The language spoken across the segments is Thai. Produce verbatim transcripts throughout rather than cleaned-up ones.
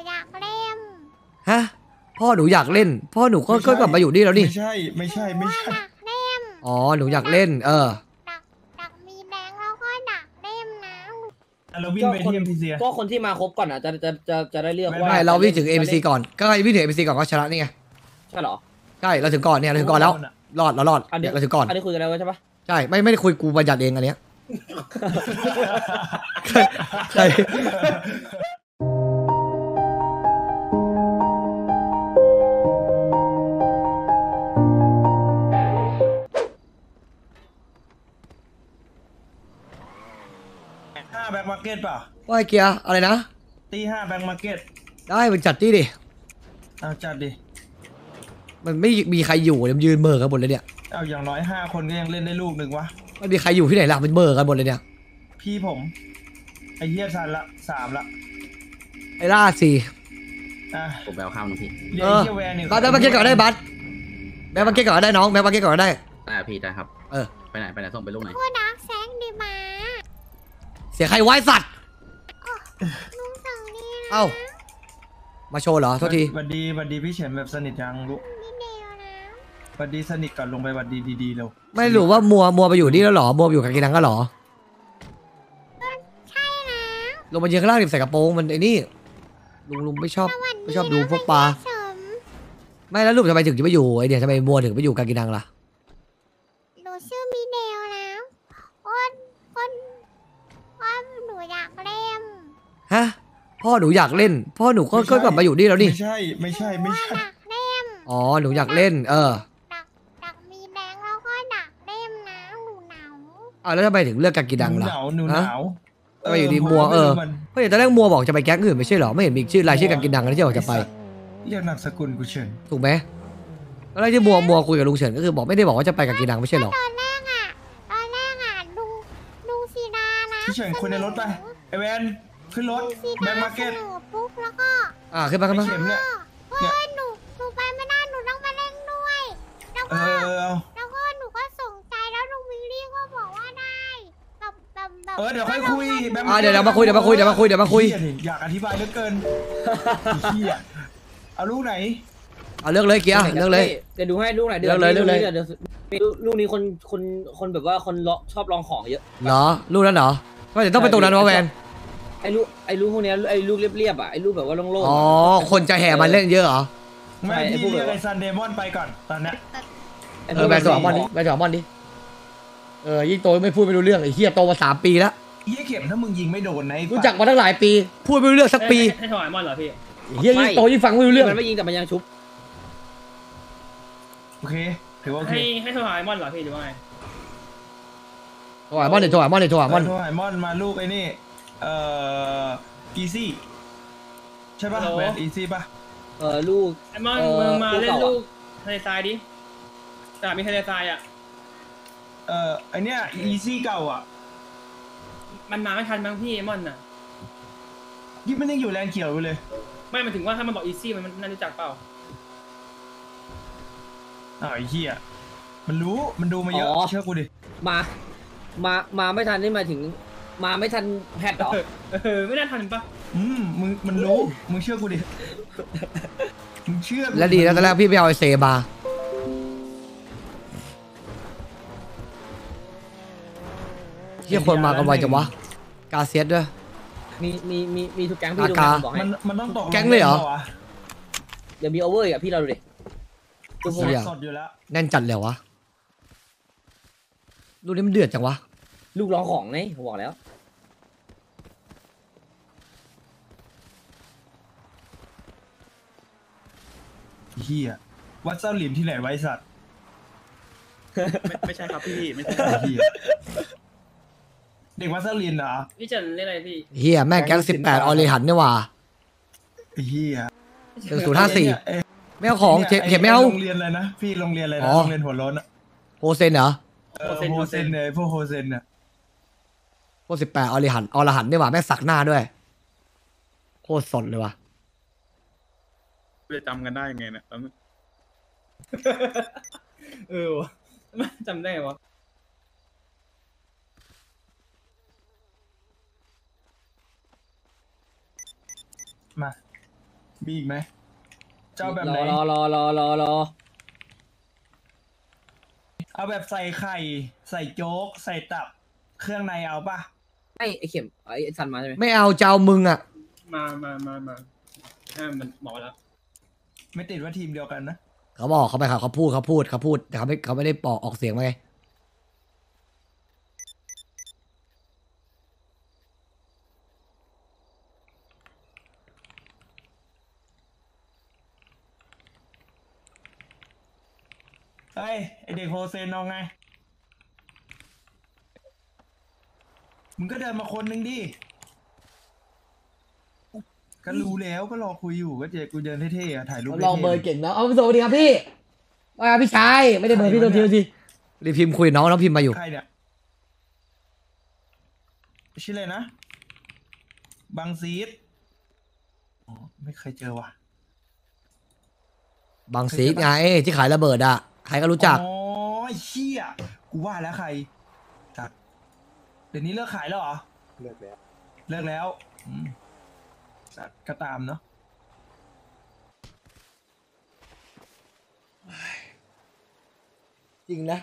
อยากเล่นฮะพ่อหนูอยากเล่นพ่อหนูก็ก็กลับมาอยู่นี่แล้วนี่ไม่ใช่ไม่ใช่ไม่ใช่อยากเล่นอ๋อหนูอยากเล่นเออดักดักมีแดงแล้วก็ดักเล่นนะเราวิ่งไปที่เอ็มพีซีก็คนที่มาครบก่อนอ่ะจะจะจะจะได้เลือกว่าไม่เราวิ่งถึงเอ็มซีก่อนก็วิ่งถึงเอ็มซีก่อนก็ชนะนี่ไงใช่หรอใช่เราถึงก่อนเนี่ยเราถึงก่อนแล้วรอดเรารอดเนี่ยเราถึงก่อนอันนี้คุยกันแล้วใช่ปะใช่ไม่ไม่ได้คุยกูบัญญัติเองอันเนี้ยใช่ห้าแบ็คมาร์เก็ตป่ะว่าไอ้เกียร์อะไรนะตีห้าแบ็คมาร์เก็ตได้มึงจัดที่ดิเอาจัดดิมันไม่มีใครอยู่เลยมันยืนเมื่อกันหมดเลยเนี่ยเอาอย่างน้อยห้าคนก็ยังเล่นได้ลูกหนึ่งวะไม่มีใครอยู่ที่ไหนล่ะมันเมื่อกันหมดเลยเนี่ยพี่ผมไอ้เหี้ยทันละสามละไอ้ล่าสี่อ่ะผมแบลข้ามนะพี่เออบัตแบ็คมาเก็ตก่อนได้บัตแบ็คมาเก็ตก่อนได้น้องแบ็คมาเก็ตก่อนได้ได้พี่ได้ครับเออไปไหนไปไหนส่งไปลูกไหนพูดนักแซงดีมาเสียใครไว้สัตว์ลุงสั่งนี่นะเอ้ามาโชว์เหรอโทษทีวันดีวันดีพี่เฉินแบบสนิทยังลูกนี่เดียวนะวันดีสนิทก่อนลงไปวันดีดีๆเร็วไม่รู้ว่ามัวมัวไปอยู่นี่แล้วหรอมัวอยู่กับกินังก็หรอใช่นะลงมายืนข้างล่างดิใส่กระโปรงมันไอ้นี่ลุงลุงไม่ชอบไม่ชอบดูพวกปลาไม่แล้วลูกทำไมถึงจะไปอยู่ไอเดียทำไมมัวถึงไปอยู่กับกินังล่ะหนูชื่อมีเดลนะอ้นอ้นอ้นหนูอยากเล่นฮะพ่อหนูอยากเล่นพ่อหนูก็ก็กลับมาอยู่นี่แล้วนี่ไม่ใช่ไม่ใช่ไม่ใช่อ๋อหนูอยากเล่นเออดักดักมีแดงแล้วก็ดักเล่นนะหนูหนาวอ่าแล้วทำไมถึงเลือกกากิดังล่ะหนาวหนูหนาวทำไมอยู่ดีมัวเออไม่เห็นตอนแรกมัวบอกจะไปแก๊งอื่นไม่ใช่หรอไม่เห็นมีชื่อรายชื่อกากิดังที่บอกจะไปเรียกนามสกุลกูเฉินถูกไหมแล้วที่มัวมัวคุยกับลุงเฉินก็คือบอกไม่ได้บอกว่าจะไปกากิดังไม่ใช่หรอตอนแรกอ่ะตอนแรกอ่ะลุงลุงซีดานะพี่เฉินคุยในรถไปไอแวนขึ้นรถแบ็คมาร์เก็ตปุ๊บแล้วก็อ่าขึ้นมาขึ้นมาเนี่ยเฮ้ยหนูหนูไปไม่ได้หนูต้องมาเล่นด้วยแล้วก็แล้วก็หนูก็ส่งใจแล้วลุงวิลลี่ก็บอกว่าได้แบบแบบแบบเออเดี๋ยวค่อยคุยอ่าเดี๋ยวเดี๋ยวมาคุยเดี๋ยวมาคุยเดี๋ยวมาคุยเดี๋ยวมาคุยอยากอธิบายเหลือเกินเฮียเอาลูกไหนเอาเลือกเลยเกียร์เลือกเลยเดี๋ยวดูให้ลูกไหนเดี๋ยวเลยเลือกเลยเดี๋ยวลูกนี้คนคนคนแบบว่าคนชอบลองของเยอะเหรอลูกนั้นเหรอก็เดี๋ยวต้องไปตรงนั้นวะแวนไอ้ลูกไอ้ลูกพวกนี้ไอ้ลูกเรียบๆอ่ะไอ้ลูกแบบว่าโล่งๆอ๋อคนจะแห่มาเล่นเยอะเหรอไม่พี่เรียกไอ้ซันเดมอนไปก่อนตอนนี้เออแบนสองมอนดิแบนสองมอนดิเออยิ่งโตไม่พูดไม่รู้เรื่องไอ้เหี้ยโตมาสามปีแล้วเหี้ยเข็มถ้ามึงยิงไม่โดนนะรู้จักมาตั้งหลายปีพูดไม่รู้เรื่องสักปีให้ถอยมอนเหรอพี่เหี้ยยิ่งโตยิ่งฟังไม่รู้เรื่องมันไม่ยิงแต่มันยังชุบโอเคถือว่าโอเคให้ให้ถอยมอนเหรอพี่หรือว่าไงถอยมอนเดี๋ยวถอยมอนเดี๋ยวถอยมอนถอยมอนมาลูกไอ้นี่เอ่ออีซี่ใช่ป่ะแบนอีซี่ป่ะเออลูกไอ้มอนมึงมาเล่นลูกทะเลทรายดิแต่มีทะเลทรายอ่ะเอ่อไอเนี้ยอีซี่เก่าอ่ะมันมาไม่ทันมั้งพี่ไอ้มอนน่ะยิ่งมันยังอยู่แรงเขียวอยู่เลยไม่มันถึงว่าถ้ามันบอกอีซี่มันน่ารู้จักเปล่าอ้าวไอ้เหี้ยมันรู้มันดูมาเยอะเชื่อกูดิมามามาไม่ทันนี่หมายถึงมาไม่ทันแพทหรอเออไม่น่าทันปะอืมมึงมันรู้มึงเชื่อกูดิมึงเชื่อแล้วดีแล้วตอนแรกพี่ไปเอาไอเซมาเฮียคนมากันไวจังวะกาเซียสด้วยมีมีมีมีทุกแก๊งพี่ดูบอกให้มันมันต้องตกแก๊งเลยเหรอเดี๋ยวมีโอเวอร์อ่ะพี่เราดูดิดูสดอยู่แล้วแน่นจัดเลยวะลูกนี้มันเดือดจังวะลูกร้องของไงผมบอกแล้วเฮียวัดเจ้าหลิมที่ไหนไว้สัตว์ไม่ไม่ใช่ครับพี่ไม่ใช่เฮียเด็กวัดเจ้าหลิมเหรอพี่เฉินเล่นอะไรพี่เฮียแม่แก๊งสิบแปดออริหันเนี่ยว่ะเฮียหนึ่งศูนย์ห้าสี่ไม่เอาของเข็มไม่เอาโรงเรียนอะไรนะพี่โรงเรียนอะไรนะโรงเรียนหัวโล้นอะโฮเซนเหรอโฮเซนโฮเซนเลยพวกโฮเซนอะพวกสิบแปดออริหันออรหันเนี่ยว่ะแม่สักหน้าด้วยโคตรสดเลยว่ะจะจำกันได้ไงเนี่ยเออจำได้ไงวะมามีอีกไหมเจ้าแบบรไหนอรอรอรอรอรอเอาแบบใส่ไข่ใส่โจ๊กใส่ตับเครื่องในเอาปะไม่ไอเข็มไอสันมาใช่ไหมไม่เอาเจ้ามึงอ่ะมามามามาให้มันบอกแล้วไม่ติดว่าทีมเดียวกันนะเขาบอกเขาไปเขาเขาพูดเขาพูดเขาพูดแต่เขาไม่เขาไม่ได้บอกออกเสียงมาไงเฮ้ยไอเด็กโฮเซนเอาไงมึงก็เดินมาคนหนึ่งดิก็รู้แล้วก็รอคุยอยู่ก็เจกูเดินเท่ๆอะถ่ายรูปลองเบอร์เก่งนะเอาสวัสดีครับพี่ว่าพี่ชายไม่ได้เบอร์พี่โทษทีโทษทีรีพิมพ์คุยน้องน้องพิมพ์มาอยู่ใครเนี่ยชื่ออะไรนะบังซีดอ๋อไม่เคยเจอว่ะบางซีกไงที่ขายระเบิดอ่ะใครก็รู้จักอ๋อเชี่ยกูว่าแล้วใครจักเดี๋ยวนี้เลิกขายแล้วเหรอ เลิกแล้ว เลิกแล้วอืมจัดก็ตามเนาะจริงนะ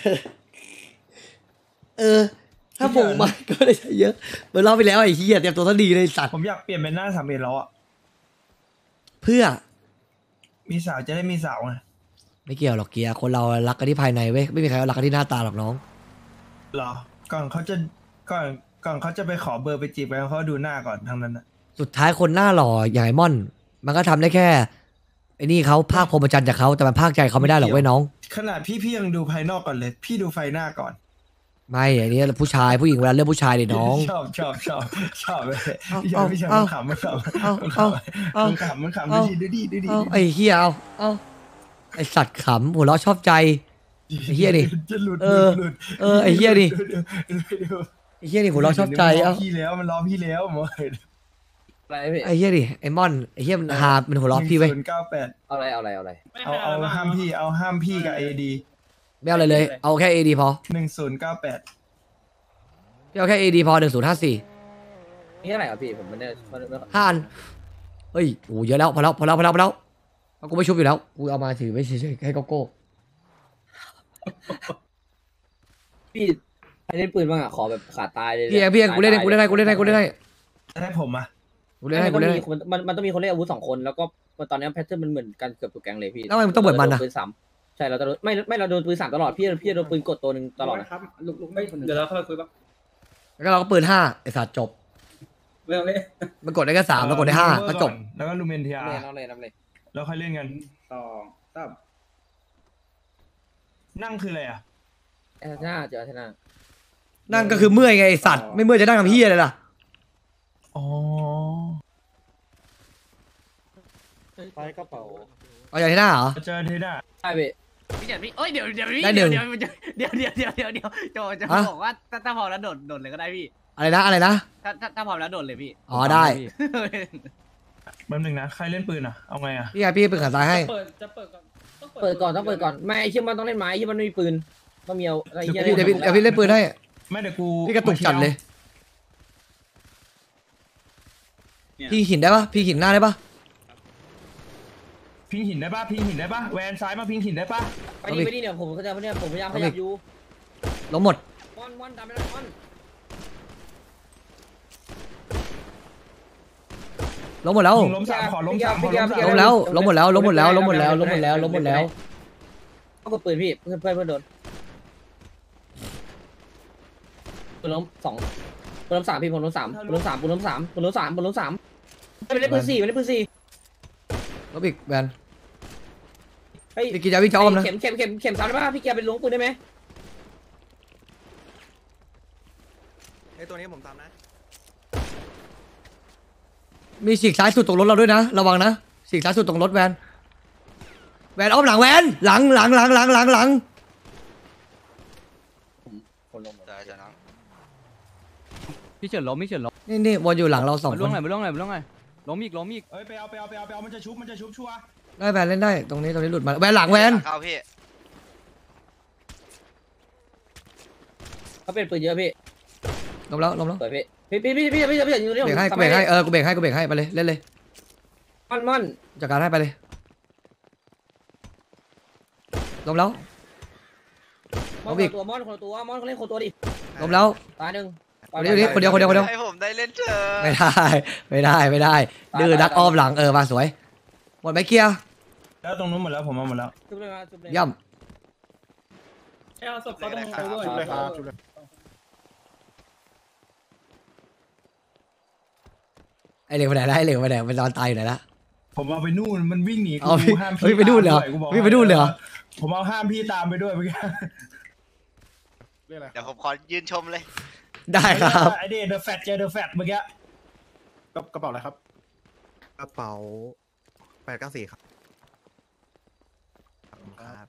เออ ถ้าผมมาก็ได้ใช้เยอะเหมือนรอบไปแล้วไอ้เหี้ยเตรียมตัวซะดีเลยสัตว์ผมอยากเปลี่ยนเป็นหน้าสามเอ็ดแล้วอ่ะเพื่อมีสาวจะได้มีสาวไงไม่เกี่ยวหรอกเกียร์คนเรารักกันที่ภายในเว้ยไม่มีใครรักกันที่หน้าตาหรอกน้องเหรอ ก่อนเขาจะก่อนก่อนเขาจะไปขอเบอร์ไปจีบกันเขาดูหน้าก่อนทางนั้นนะสุดท้ายคนหน้าหล่ออย่างไอ้ม่อน มันก็ทำได้แค่ไอ้นี่เขาภาคพรหมจรรย์จากเขาแต่มันภาคใจเขาไม่ได้หรอกเว้ยน้องขนาดพี่พี่ยังดูภายนอกก่อนเลย พี่ดูไฟหน้าก่อนไม่อันนี้ผู้ชายผู้หญิงเวลาเลือกผู้ชายดิน้องชอบชอบชอบชอบเลยเอาพี่ชอเอาบพี่ชอบเอามันขำมันขำเอามันขเอาเอาำมันขำมันขำเอาดูดีดูดีดูดีเอาไอ้เฮียเอาเอาไอ้สัตว์ขำหัวเราะชอบใจ ไอ้เหี้ยดิจะหลุดเออหลุดเออไอ้เหี้ยดิหลุดูดูดูไอ้เฮียนี่หัวเราะชอบใจมันล้เอาพี่แล้วมันล้อพี่แล้วหมดอะไรพี่ไอ้เฮียดิไอ้ม่อนไอ้เฮียมันหามันหัวเราะพี่ไว้ยศูนย์เก้าแปดเอาอะไรเอาอะไรเอาอะไรเอาเอาห้ามพี่เอาห้ามพี่กับเอดีไม่เอาอะไรเลยเอาแค่เอดีพอหนึ่งศูนย์เก้าแปดพี่เอาแค่เอดีพอหนึ่งศูนย์ห้าสี่นี่เท่าไหร่ครับพี่ผมไม่ได้ไม่ได้ไม่ได้ห้าอันเฮ้ยโอ้เยอะแล้วพอแล้วพอแล้วพอแล้วพอแล้วเอากูไม่ชุบอยู่แล้วกูเอามาถือไว้เฉยๆให้โกโก้พี่ใครเล่นปืนบ้างอ่ะขอแบบขาดตายเลยพี่เองพี่เองกูเล่นให้กูเล่นให้กูเล่นให้กูเล่นให้จะได้ผมอ่ะกูเล่นให้กูมันเล่นมีให้คนมันมันต้องมีคนเล่นอาวุธสองคนแล้วก็ตอนนี้แพทเทิร์นมันเหมือนกันเกือบทุกแก๊งเลยพี่แล้วทำไมมันต้องเหมือนมันน่ะปืนสามใช่เราจะไม่ไม่เราโดนปืนสามตลอดพี่พี่โดนปืนกดตัวหนึ่งตลอดนะครับลุกลุกไม่เดี๋ยวเราเข้าไปคุยบ้างแล้วก็เราก็ปืนห้าไอ้สัตว์จบเรื่องนี้มันกดได้แค่สามแล้วกดได้ห้าก็จบแล้วก็ลูเมนเทียเล่นเอาเลยเอาเลยแล้วค่อยเล่นกันสองสามนั่งคืออะไรอ่ะเออหน้าเจอหน้านั่งก็คือเมื่อยไงไอ้สัตว์ไม่เมื่อยจะนั่งทำเฮียเลยล่ะอ๋อไปกระเป๋าเอาอย่างที่หน้าเหรอเจอเทน่าใช่พี่พี่เดี๋ยวพี่เอ้ยเดี๋ยวเดี๋ยวพี่ได้หนึ่งเดี๋ยวเดี๋ยวเดี๋ยวเดี๋ยวเดี๋ยวเดี๋ยวเดี๋ยวจะฮะบอกว่าถ้าถ้าพร้อมแล้วโดดโดดเลยก็ได้พี่อะไรนะอะไรนะถ้าถ้าถ้าพร้อมแล้วโดดเลยพี่อ๋อได้แป๊บนึงนะ ใครเล่นปืนอ่ะ เอาไงอ่ะพี่ไงพี่เป็นขาซ้ายให้เปิดจะเปิดก่อนเปิดก่อนต้องเปิดก่อนไม่ไอ้เชี่ยมันต้องเล่นไม้ไอ้เชี่ยมันไม่มีปืนต้องมีเอาไอ้เชี่ยเดี๋ยวพี่เดี๋ยวพี่เล่นปืนให้ไม่เดี๋ยวกูพี่กระตุกจัดเลย พี่หินได้ปะพี่หินหน้าได้ปะพิงหินได้ปะพิงหินได้ปะแวนซ้ายมาพิงหินได้ปะไปดิไปดิเนี่ยผมก็จะเนี่ยผมพยายามพยายามอยู่ล้มหมดมอนมอนทำไม่ได้มอนล้มหมดแล้วยิงล้มสามขอล้มสามขอล้มสามล้มแล้วล้มหมดแล้วล้มหมดแล้วล้มหมดแล้วล้มหมดแล้วล้มหมดแล้วเอากดปืนพี่เพื่อนเพื่อนเพื่อนโดนปืนล้มสองปืนล้มสามพี่ปืนล้มสามปืนล้มสามปืนล้มสามปืนล้มสามปืนล้มสามไม่เล่นปืนสี่ไม่เล่นปืนสี่ล้มอีกแบนเฮ้ยพี่กินยาวิ่งจะอ้อมนะเข็มเข็มเข็มเข็มสามได้ป่ะพี่เกียร์เป็นล้วงปืนได้ไหมไอตัวนี้ผมทำนะมีฉีกซ้ายสุดตรงรถเราด้วยนะระวังนะฉีกซ้ายสุดตรงรถแวนแวนอ้อมหลังแวนหลังหลังหลังหลังหลังหลังคนลงได้จ้ะน้องพี่เฉินล้มพี่เฉินล้มนี่นี่วนอยู่หลังเราสองมาคล่วงนหน่อยมาล่วงหน่อยมาล่วงหน่อยล้มอีกล้มอีกเอ้ยไปเอาไปเอาไปเอาไปเอามันจะชุบมันจะชุบชัวร์ได้แวนเล่นได้ตรงนี้ตรงนี้หลุดมาแวนหลังแวนเข้าพี่เขาเป็นปืนเยอะพี่ล้มแล้วล้มแล้วเปิดพี่พี่พี่พี่พี่พี่พี่อยู่ตรงนี้เบรกให้กูเบรกให้เออกูเบรกให้กูเบรกให้ไปเลยเล่นเลยไปม่อนม่อนจัดการให้ไปเลยล้มแล้วม่อนคนละตัวม่อนคนละตัวม่อนเขาเล่นคนละตัวดิล้มแล้วตายหนึ่งคนเดียวคนเดียวคนเดียวคนเดียวให้ผมได้เล่นเถอะไม่ได้ไม่ได้ไม่ได้ดื้อดักอ้อมหลังเออมาสวยหมดไหมเกียร์แล้วตรงนู้นหมดแล้วผมเอาหมดแล้วชุบเลยมาชุบเลยย่ให้เอาศพเขาต้องเอาด้วยชุบเลยครับชุบเลยำไอเหล็กไปไหนแล้วไอเหล็กไปไหนมันนอนตายอยู่ไหนละผมเอาไปนู่นมันวิ่งหนีเอากูพี่ห้ามเฮ้ยพี่ไปนู่นเลยเหรอตามด้วยกูบอกวิ่งไปนู่นเลยเหรอผมเอาห้ามพี่ตามไปด้วยเมื่อกี้เดี๋ยวผมขอยืนชมเลยได้ครับไอเดย์เดอะแฟตเจอเดอะแฟตเมื่อกี้กระเป๋าอะไรครับ กระเป๋าแปดเก้าสี่ครับครับ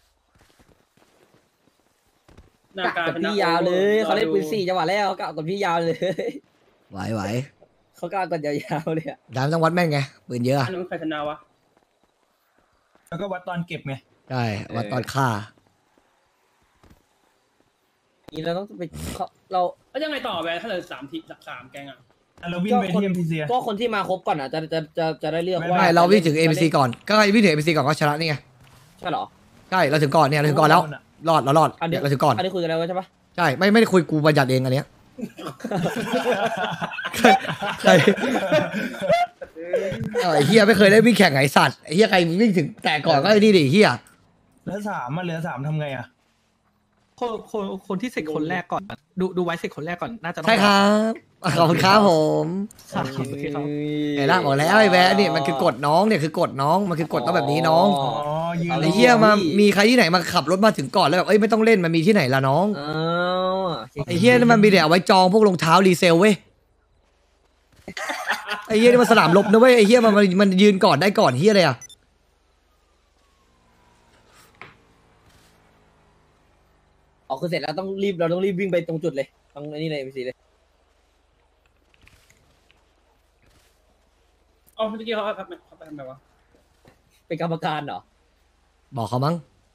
หน้ากะการกับเป็นหน้พี่ยาวเลยเขาเล่นปืนรอดูสี่จังหวะแล้วกะกับพี่ยาวเลยไหวไหวเขากะกันยาวๆเลยอะดามต้องวัดแม่งไงปืนเยอะอันนู้นใครชนะวะแล้วก็วัดตอนเก็บไงใช่วัดตอนฆ่านี่เราต้องไปเขาเราแล้วยังไงต่อไปถ้าเหลือสามทีสามแกงอ่ะเราวิ่งไปที่เอ็มพีซีก็คนที่มาครบก่อนอ่ะจะจะจะจะได้เลือกว่าไม่เราวิ่งถึง เอ พี ซี ก่อนก็ใครวิ่งถึง เอ พี ซี ก่อนก็ชนะนี่ไงใช่เหรอใช่เราถึงก่อนเนี่ยเราถึงก่อนแล้วรอดเรารอดอันนี้เนี่ยเราถึงก่อนอันนี้คุยกันแล้วใช่ปะใช่ไม่ไม่ได้คุยกูบัญญัติเองอันเนี้ยใครเอาไอ้เฮียไม่เคยได้วิ่งแข่งไอ้สัตว์ไอ้เฮียใครวิ่งถึงแต่ก่อนก็ไอ้นี่ดิเฮียแล้วสามมาเหลือสามทำไงอ่ะคนคนคนที่เสร็จคนแรกก่อน ดูดูไว้เสร็จคนแรกก่อนน่าจะต้องใช่ครับขอบคุณครับผมครับครับโอเคครับไอ้ล่าบอกแล้วไอ้แวะนี่มันคือกฎน้องเนี่ยคือกฎน้องมันคือกฎต้องแบบนี้น้องอ๋อยืนไอ้เฮียมามีใครที่ไหนมาขับรถมาถึงก่อนแล้วแบบเอ้ยไม่ต้องเล่นมันมีที่ไหนล่ะน้องอ๋อไอ้เฮียนี่มันมีแต่เอาไว้จองพวกรองเท้ารีเซลเว้ยไอ้เฮียนี่มันสนามรบนะเว้ยไอ้เฮียมันมันมันยืนก่อนได้ก่อนเฮียอะไรอ่ะอ๋อคือเสร็จแล้วต้องรีบเราต้องรีบวิ่งไปตรงจุดเลยตรงนี้เลยพีซีเลยอ๋อเมื่อกี้เขาเขาเขาไปทำไมวะเป็นกรรมการเหรอบอกเขามั้ง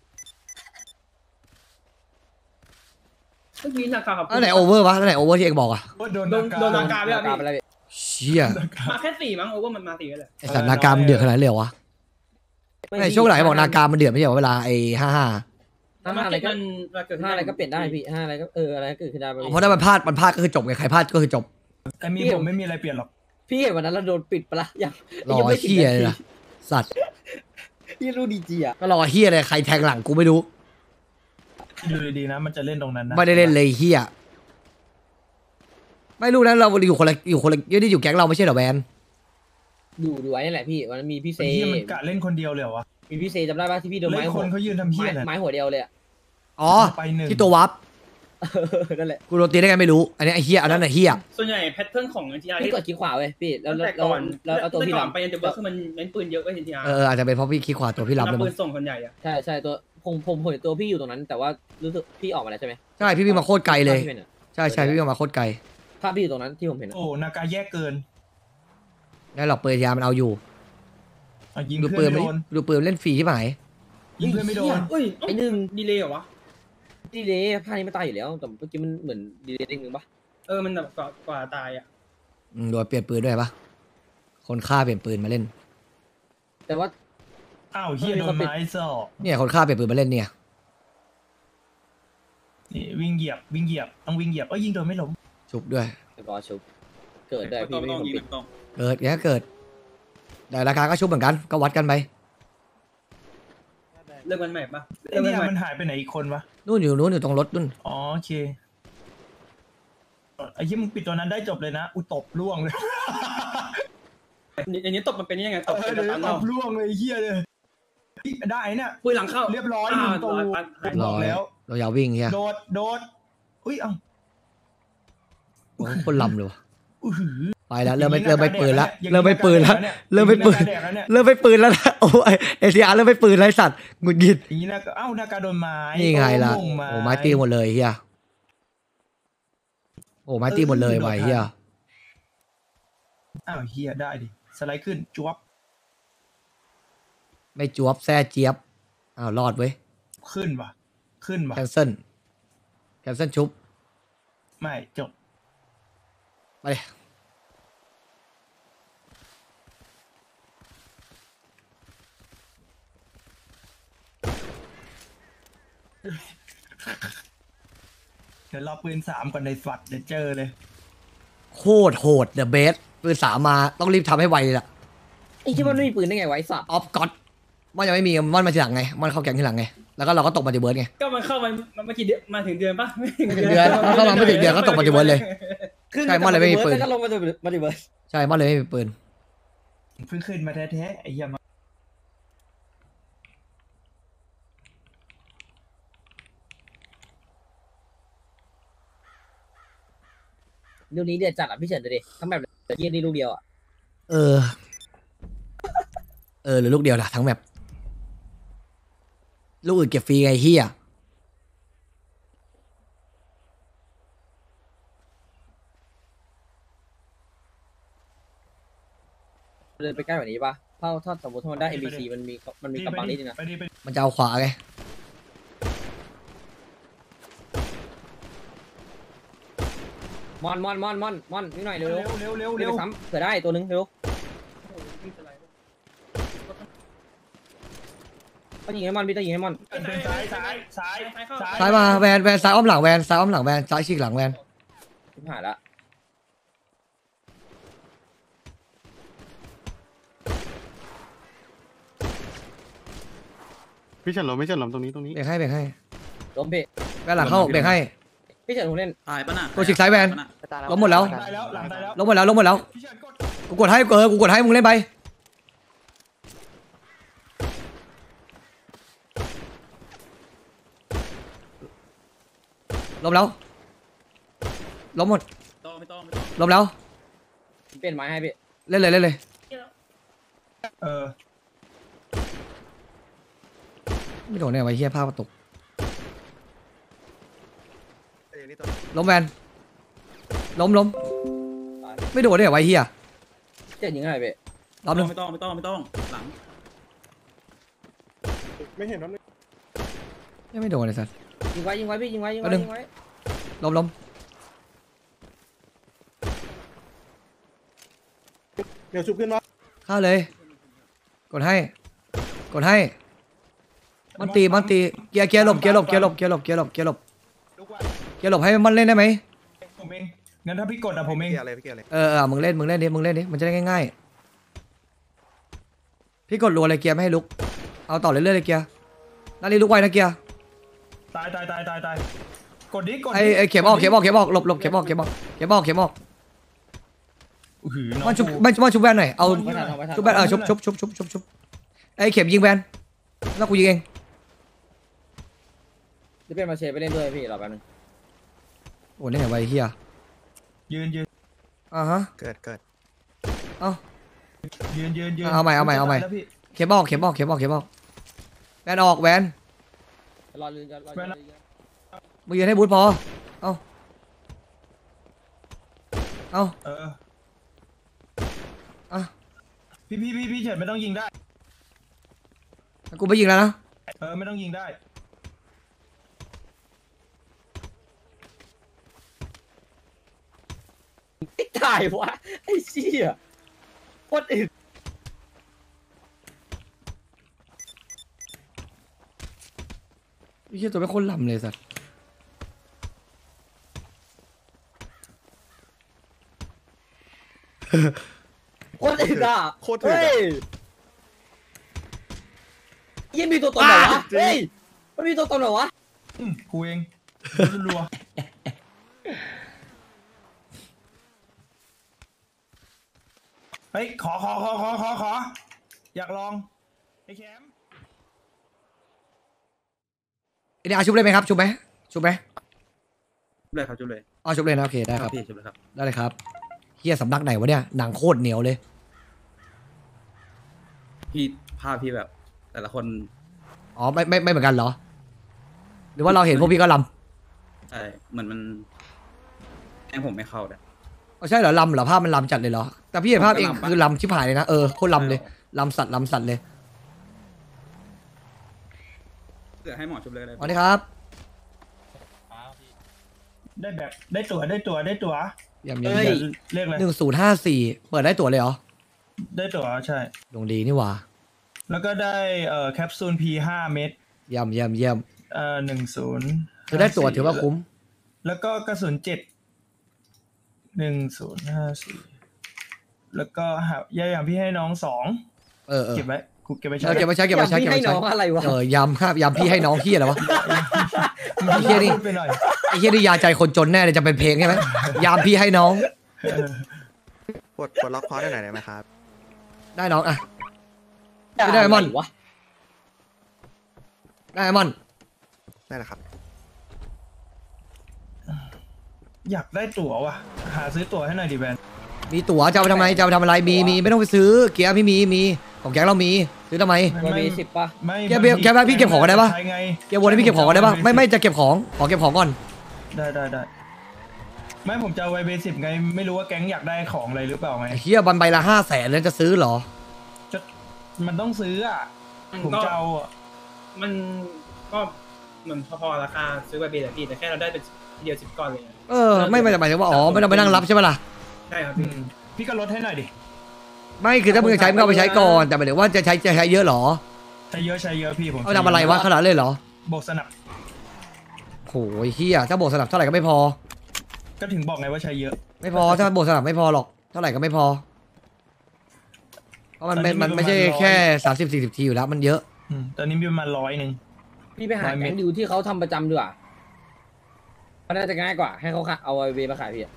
เมื่อกี้นาคาครับแล้วไหนโอเวอร์วะแล้วไหนโอเวอร์ที่เองบอกอ่ะโดนโดนโดนนานาการกาไปแล้วกรรมอะไรเชี่ยมาแค่สี่มั้งโอเวอร์มันมาสี่เลยไอสัตว์นาการมันเดือดขนาดนั้นเลยเหรอวะไอช่วงไหนบอกนาการมันเดือดไม่ใช่เหรอเวลาไอห้าห้าห้าอะไรก็มันเกิดห้าอะไรก็เปลี่ยนได้พี่ห้าอะไรก็เอออะไรก็เกิดขึ้นได้เพราะถ้ามันพลาดมันพลาดก็คือจบไงใครพลาดก็คือจบแต่มีผมไม่มีอะไรเปลี่ยนหรอกพี่เห็นวันนั้นเราโดนปิดปะละยังรอเฮียเลยนะสัตว์พี่รู้ดีจีอ่ะก็รอเฮียเลยใครแทงหลังกูไม่รู้ดูดีๆนะมันจะเล่นตรงนั้นนะไม่ได้เล่นเลยเฮียไม่รู้นะเราอยู่คนละอยู่คนละยี่ได้อยู่แก๊งเราไม่ใช่เหรอแวนดูดูไว้นี่แหละพี่วันนั้นมีพี่เซไอ้เฮียมันกะเล่นคนเดียวเลยเหรอวะมีพี่เซจำได้ป่ะที่พี่โดนเล่ไม้นหัควนเขายืนทำเฮีไม้ยอะไรไม้หัวเดียวเลยอ่ะอ๋อไปหนึ่งที่ตัววับนั่นแหละกูโดนตีได้ไงไม่รู้ อันนี้ไอ้เฮียอันนั้นไอ้เฮียส่วนใหญ่แพทเทิร์นของเอ็นทีอาร์พี่กดคลิกขวาเว้ยพี่แล้วตั้งแล้วแต่ก่อนแล้วเอาตัวพี่ก่อนลำไปยันเดอะเบิร์คือมันเน้นปืนเยอะกว่าเอ็นทีอาร์เอออาจจะเป็นเพราะพี่ขี้ขวาตัวพี่รับนัเลยบปืมั้งนส่งคนใหญ่อะใช่ใช่ตัวผมผมผมเห็นตัวพี่อยู่ตรงนั้น แต่ว่ารู้สึกพี่ออกมาแล้วใช่ไหมใช่พี่วิ่งมาโคตรไกลเลยภาพที่ห็นอะใช่ใช่พี่วิ่งมาโคตรไกลภาพพี่อยู่ตรงนั้นที่ผมเห็นอะโอ้นากาแยกเกินแล้วหลอกปืนยามันเอาอยู่อ่ะยิงดูเพื่ปือน นไม่ไม่โดนดูปืนเล่นฟรีที่ไหนยิงเพื่อนไม่โดนเอ้ยไอ้หนึ่งดีเลยเหรอวะดีเลยภาพนี้ไม่ตายอยู่แล้วแต่เมื่อกี้มันเหมือนดีเลยนิดนึงปะเออมันแบบกว่ากว่าตายอ่ะอืมโดนเปลี่ยนปืนด้วยปะคนฆ่าเปลี่ยนปืนมาเล่นแต่ว่าอ้าวเฮียโดนไม้ซอกเนี่ยคนฆ่าเปลี่ยนปืนมาเล่นเนี่ยนี่วิ่งเหยียบวิ่งเหยียบต้องวิ่งเหยียบเอ้ยยิงโดนไม่ล้มชุบด้วยรอชุบเกิดได้พี่ไม่มีคนปิดเกิดแกเกิดแต่ราคาก็ชุบเหมือนกันก็วัดกันไปเรื่องมันใหม่ปะไอ้เรื่องเนี่ยมันใหม่มันหายไปไหนอีกคนวะนู่นอยู่นู่นอยู่ตรงรถนู่นอ๋อโอเคไอ้ที่มึงปิดตัวนั้นได้จบเลยนะอุยตบล่วงเลยอย่างนี้ตบมันเป็นยังไงตบเป็นเออตันตเราบล่วงเลยไอ้เฮียเลยได้เนี่ยปุยหลังเข้าเรียบร้อยหอ่านึ่งตัวร้อยปันรบออกแล้วเรายาววิ่งเฮียโดดโดดอุ้ยเอ้าโอ้โหคนลำเลยวะอื้อหือไปแล้วเริ่มไม่อย่างนี้เริ่มไม่ปืนละอย่างนี้เริ่มไม่ปืนละเนี่ยเริ่มไม่ปืนอย่างนี้หน้ากากแดกแล้วเนี่ยเริ่มไม่ปืนแล้วนะโอ้ยเอซีอาร์เริ่มไม่ปืนแล้วไอ้สัตว์หงุดหงิดอย่างนี้นะก็เอ้าหน้ากาโดนไม้นี่ไงล่ะโอ้โหโอ้ไม้ตีหมดเลยเฮียโอ้ไม้ตีหมดเลยไว้เฮียอ้าวเฮียได้ดิสไลด์ขึ้นจวบไม่จวบแซ่เจี๊ยบอ้าวรอดเว้ยขึ้นว่ะขึ้นว่ะแคนเซิลแคนเซิลชุบไม่จบไปเลยเดี๋ยวรอปืนสามก่อนในฝัดเดี๋ยวเจอเลยโคตรโหดเดอะเบสปืนสามมาต้องรีบทำให้ไวเลยล่ะไอ้ที่มันไม่มีปืนได้ไงไวะไอ้สัตว์ออฟก็อดมันยังไม่มีมันมาทีหลังไงมันเข้าแก๊งทีหลังไงแล้วก็เราก็ตกมัลติเวิร์สไงก็มันเข้ามามันมากี่เดือนมาถึงเดือนปะไม่ถึงไม่ถึงเดือนมันเข้ามาไม่ถึงเดือนก็ตกมัลติเวิร์สเลยขึ้นใช่มันเลยไม่มีปืนแล้วก็ลงมาจะมาดิเบิร์ดใช่มันเลยไม่มีปืนเพิ่งขึ้นมาแท้ๆไอ้เหี้ยมาเดี๋ยวนี้เดือดจัดอ่ะพี่เฉินดูดิทั้งแบบเยี่ยนี่ลูกเดียวอ่ะเออ เออหรือลูกเดียวล่ะทั้งแบบลูกอื่นเก็บฟรีไงเฮียเดินไปใกล้กว่านี้ปะถ้าถ้าสมมติถ้ามันได้ เอ็ม บี ซี มันมีมันมีกระเป๋านี้ดีนะไปดิไปดิมันจะเอาขวาไงมอนมอนมอนมอนมอนนิดหน่อยเร็วเร็เร็ววเร็วเร็วเร็เร็ววซ้ำเผื่อได้ตัวนึงเร็วต้องยิงให้มอนพี่ต้องยิงให้มอนเดินซ้ายซ้ายซ้ายซ้ายซ้ายมาแวนแวนซ้ายอ้อมหลังแวนซ้ายอ้อมหลังแวนซ้ายฉีกหลังแวนชิบหายละพี่เฉินหลมไม่เฉินหลมตรงนี้ตรงนี้เบรกให้เบรกให้ล้มพี่แวนหลังเข้าเบรกให้พี่เฉินผมเล่นตายปะน่ะตัวฉีกซ้ายแวน ล้มหมดแล้วตายแล้วหลังตายแล้วล้มหมดแล้วล้มหมดแล้วพี่เฉินกดกูกดให้เออกูกดให้มึงเล่นไปล้มแล้วล้มหมดต้องไม่ต้องไม่ต้องล้มแล้วเปลี่ยนไม้ให้พี่เล่นเลยเล่นเลยเออไม่โดนเนี่ยไว้เฮียภาพกระตุกล้มแวนล้มล้มไม่โดนเนี่ยไว้เฮียเจ็ดยิงอะไรพี่รอบนึงไม่ต้องไม่ต้องไม่ต้องหลังไม่เห็นน้ำเลยยังไม่โดนเลยสัสยิงไว้ยิงไว้พี่ยิงไว้ยิงไว้เอาหนึ่งยิงไว้ล้มล้มเดี๋ยวชุบขึ้นมาเข้าเลย กดให้ กดให้ มันตีมันตีเกียร์เกียร์หลบเกียร์หลบเกียร์หลบเกียร์หลบเกียร์หลบเกียร์หลบลูกว่าเกียร์หลบให้มันเล่นได้ไหมผมเองงั้นถ้าพี่กดอะผมเองเกียร์อะไรพี่เกียร์อะไรเออเออมึงเล่นมึงเล่นดิมึงเล่นดิมันจะได้ง่ายๆพี่กดรัวเลยเกียร์ไม่ให้ลุกเอาต่อเรื่อยๆเลยเกียร์นั่นนี่ลุกไว้นะเกียร์ตายตายตายตายตายกดดิกดดิไอ้ไอ้เข็มออกเข็มออกเข็มออกหลบหลบเข็มออกเข็มออกเข็มออกเข็มออกอื้อหือน้องมันชุบกูมันมันชุบแวนหน่อยเอาไม่ทันเอาไม่ทันชุบแวนเออชุบชุบชุบชุบชุบชุบไอ้เข็มยิงแวนแล้วกูยิงเองจะเป็นมาเชฟไปเล่นด้วยพี่รอแป๊บนึงโอ้นี่ไงไวเฮียยืนยืนอ่าฮะเกิดเกิดเอ้ายืนยืนยืนเอาใหม่เอาใหม่เอาใหม่แล้วพี่เข็มออกเข็มออกเข็มออกเข็มออกแวนออกแวนรอลืนรอรอมึงยืนให้บูทพอเอ้าเอ้าเอออ่ะพี่พี่พี่พี่เฉินไม่ต้องยิงได้กูไปยิงแล้วนะเออไม่ต้องยิงได้ไอ้ตายวะไอ้เชี่ยโคตรอึดไอ้เหี้ยตัวเป็นคนลำเลยสัตว์โคตรอึดอ่ะโคตรเถื่อนเฮ้ยยี่มีตัวตนเหรอวะเฮ้ยมันมีตัวตนเหรอวะอืมกูเองรัวๆเฮ้ยขอขอขอขอขอขออยากลองไอ้แคมไอ้นี่เอาชุบเลยไหมครับชุบไหมชุบไหมจุบเลยครับจุบเลยเอาชุบเลยนะโอเคได้ครับพี่จุบเลยครับได้เลยครับเฮียสำนักไหนวะเนี่ยหนังโคตรเหนียวเลยพี่ภาพพี่แบบ แต่ละคนอ๋อไม่ไม่ไม่เหมือนกันเหรอ หรือว่าเราเห็นพวกพี่ก็ลใช่เหมือนมันแทงผมไม่เข้าเลยำเอาใช่เหรอลำเหรอภาพมันลำจัดเลยเหรอแต่พี่เห็นภาพเองผมก็ลำปะคือลำชิบหายเลยนะเออโคตรลำเลยลำสัตว์ลำสัตว์เลยเดี๋ยวให้หมอจุบเลยก็ได้สวัสดีครับได้แบบได้ตั๋วได้ตั๋วได้ตั๋วเยี่ยมเยี่ยมเฮ้ยเยี่ยมเรียกอะไรหนึ่งศูนย์ห้าสี่เปิดได้ตั๋วเลยเหรอได้ตั๋วใช่ดวงดีนี่หว่าแล้วก็ได้เอ่อแคปซูล พี ห้า เม็ดเยี่ยมเยี่ยมเยี่ยมเอ่อหนึ่งศูนย์คือได้ตั๋วถือว่าคุ้มแล้วก็กระสุนเจ็ดหนึ่งศูนย์ห้าสี่แล้วก็หายาอย่างพี่ให้น้องสองเออเออเก็บไว้กูเก็บไว้เอใช้อเก็บไว้ใช้เก็บไว้ใช้พี่เก็บให้ไว้ใช้น้องอะไรวะเออยำครับยำพี่ให้น้องเฮียอะไรวะ ไอ้เหี้ยนี่พูดไปหน่อยไอ้เฮียนี่ยาใจคนจนแน่เลยจะเป็นเพลงใช่ไหมยามพี่ให้น้องปลดปลดล็อกคอได้หน่อยได้ไหมครับได้น้องอ่ะ ไม่ได้มอนวะได้มอนได้แล้วครับอยากได้ตั๋วว่ะหาซื้อตั๋วให้หน่อยดิแบนมีตั๋วจะเอาไปทำไมจะเอาไปทำอะไรมีมีไม่ต้องไปซื้อเกียร์พี่มีมีของแก๊งเรามีซื้อทำไมมันมีสิบป่ะไม่แกเบี้ยแกพี่เก็บของก่อนได้ปะใช้ไงเกียร์วนให้พี่เก็บของก่อนได้ปะไม่ไม่จะเก็บของขอเก็บของก่อนได้ได้ได้ไม่ผมจะเอาไว้เบสิบไงไม่รู้ว่าแก๊งอยากได้ของอะไรหรือเปล่าไงไอ้เฮียบันใบละห้าแสนแล้วจะซื้อเหรอจะมันต้องซื้ออ่ะผมจะเอาอ่ะมันก็เหมือนพอๆราคาซื้อใบเบย์แต่พี่แต่แค่เราได้เป็นเดียวสิบก้อนเลยเออไม่ไม่หมายถึงว่าอ๋อไม่ต้องไปนั่งรับใช่ไหมล่ะใช่ครับอืพี่มพี่ก็ลดให้หน่อยดิไม่คือถ้ามึงจะใช้มึงก็เอาไปใช้ก่อนแต่หมายถึงว่าจะใช้จะใช้เยอะเหรอใช้เยอะใช้เยอะพี่ผมเอาทำอะไรวะขนาดเลยเหรอโบกสนับโหยเฮียถ้าโบกสนับเท่าไหร่ก็ไม่พอก็ถึงบอกไงว่าใช้เยอะไม่พอถ้าโบกสนับไม่พอหรอกเท่าไหร่ก็ไม่พอเพราะมันไม่มันไม่ใช่แค่สามสิบสี่สิบทีอยู่แล้วมันเยอะอืมตอนนี้มีประมาณร้อยหนึ่งพี่ไปหาร้อยเมแก๊ตงรดิวที่เขาทำประจำดีกว่ามันน่าจะง่ายกว่าให้เขาเอาไอเวมาขายพี่อะ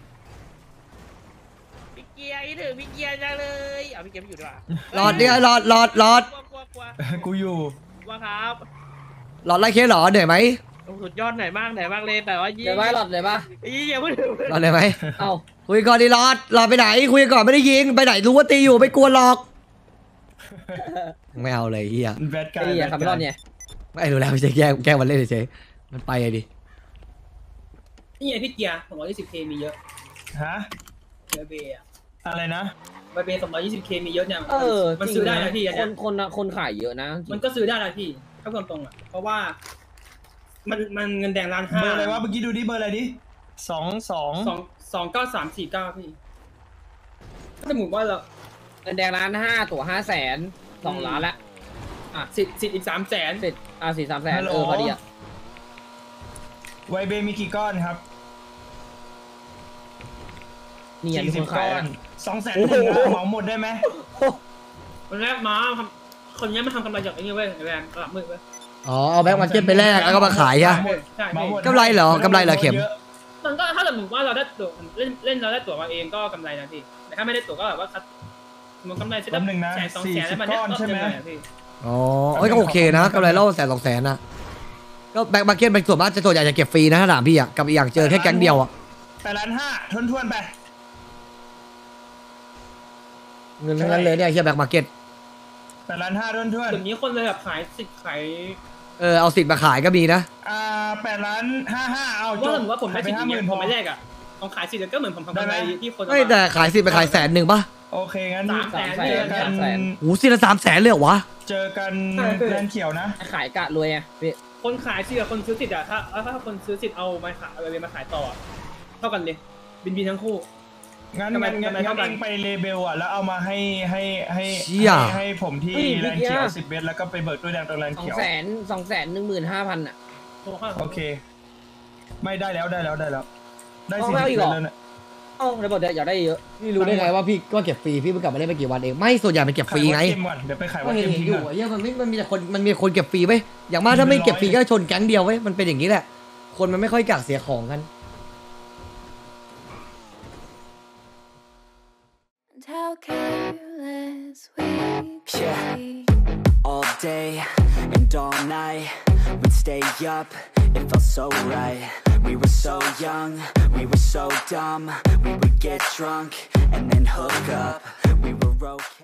พี่เกียร์อีถึงพี่เกียร์จังเลยเอาพี่เกียร์ไม่อยู่ดีกว่าหลอดเนี่ยหลอดหลอดหลอดกลัวกลัวกลัวกูอยู่ว่าครับหลอดไล่เคสเหรอเหนื่อยไหมสุดยอดไหนบ้างไหนบ้างเลยแต่ว่ายี่เดี๋ยวไว้หลอดเลยปะยี่อย่าพูดถึงหลอดเหนื่อยไหมเอ้าคุยก่อนดิหลอดหลอดไปไหนคุยก่อนไม่ได้ยิงไปไหนรู้ว่าตีอยู่ไม่กลัวหรอกไม่เอาเลยเฮียแบดกาไอ้ยเหี้ยขับไม่รอดเนี่ยไม่รู้แล้วไม่ใช่แกล้งแกล้งมันเล่นเฉยๆมันไปเลยดินี่ไงพี่เกียร์สองร้อยยี่สิบเคมีเยอะฮะใบเบย์อะอะไรนะใบเบย์สองร้อยยี่สิบเคมีเยอะเนี่ยเออมันซื้อได้นะพี่อันคเนี้นยคนอะคนขายเยอะนะมันก็ซื้อได้นะพี่ถ้าตรงๆอ่ะเพราะว่า มันมันเงินแดงล้านห้าเบอร์อะไรวะเมื่อกี้ดูดิเบอร์อะไรดิสองสองสองสองเก้าสามสี่เก้าพี่ถ้าสมมติว่าเราเงินแดงล้านห้าตั๋วห้าแสนสองล้านละสิทธิ์สิทธิ์อีกสามแสนเสร็จอ่ะสี่สามแสนเออพอดีอ่ะไวเบมีกี่ก้อนครับนี่ไงสี่มีสิคบนขายก้อนอะสองแสนหนึ่งนะเหมาหมดได้ไหมคนแรกมาทำคนนี้มาทำกำไรจากไอ้นี่เว้ยไอ้แรงกลับมือเว้ยอ๋อเอาแบ็คมาร์เก็ตไปแลกแล้วก็มาขายใช่ใช่เหมาหมดกำไรเหรอกำไรเหรอเข็มมันก็ถ้าสมมติว่าเราได้ตั๋วเล่นเล่นเราได้ตั๋วมาเองก็กำไรนะพี่แต่ถ้าไม่ได้ตั๋วก็แบบว่าคัดมันกำไรใช่แป๊บหนึ่งนะแสนสองสี่แสนสิแล้วบมันก้อนใช่ไหมพี่อ๋อเอ้ยก็โอเคนะกำไรเล่าแสนสองแสนนะก็แบ็คมาร์เก็ตเป็นส่วนมากจะส่วนใหญ่จะเก็บฟรีนะถ้าถามพี่อ่ะกับอีกอย่างเจอแค่แก๊งเดียวอ่ะแปดล้านห้าทวนทวนๆไปเงินทั้งนั้นเลยเนี่ยเฮียแบ็คมาร์เก็ตแปดล้านห้าทวนทวนส่วนนี้คนเลยแบบขายสิทธิ์ขายเออเอาสิทธิ์มาขายก็มีนะอ่าแปดล้านห้าห้าเอาจว่าบสมมติว่าผมได้ไปสิทธิ์ห้าอหย่างมื่เงี้นยพผมอไม่แลกอ่ะผมขายสิทธิ์ก็เหมือนผมทำกำไรได้ไหมที่คนไม่แต่ขายสิทธิ์ไปขายแสนหนึ่งป่ะโอเคงั้นสามแสนสามแสพี่นเจอกันโอ้สิทธิ์ละสามแสนเลยเหรอวะเจอกันแลนด์เขียวนะขายกะรวยไงพี่คนขายสิทธิ์กับคนซื้อสิทธิ์อะถ้าถ้าคนซื้อสิทธิ์เอามาขายเอาไปมาขายต่ออะเท่ากันเลยบินบินทั้งคู่งั้นทำไมงั้นงั้นทำไมงั้นเท่ากัเอน งไปเลเบลอ่ะแล้วเอามาให้ให้ให้เชี่ยให้ให้ผมที่แลนด์เขียวสิบเมตรแล้วก็ไปเบิกด้วยแดงตรงแลนด์สองเขียวแสนสองแสนหนึ่งหมื่นห้าพันอ่ะโอเค ไม่ได้แล้วได้แล้วได้แล้ว ได้เอาสี่ไม่สิบเอาอีกเหรอแล้วเนี่ยเอ้าแล้วบอกอยากได้เยอะนี่รู้ได้ไงว่าพี่ก็เก็บฟรีพี่เพิ่งกลับมาเล่นไม่กี่วันเองไม่ส่วนใหญ่มันเก็บฟรีไงขายวัดเกมก่อนเดี๋ยวไปขายก็วัดเห็เกนมเห็นทิ้งอยู่ก่อนไอ้เหี้ยมันไม่มันมีแต่คนมันมีคนเก็บฟรีไว้ยอย่างมากถ้าไม่เก็บฟรีก็ชนแก๊งเดียวไว้ยมันเป็นอย่างนี้แหละ คนมันไม่ค่อยกักเสียของกัน How careless we Yeah. be. All day and all night, we'd stay up, it felt so right. We were so young, we were so dumb. We would get drunk and then hook up. We were okay.